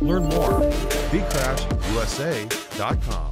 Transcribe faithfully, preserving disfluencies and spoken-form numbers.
Learn more at b crash u s a dot com.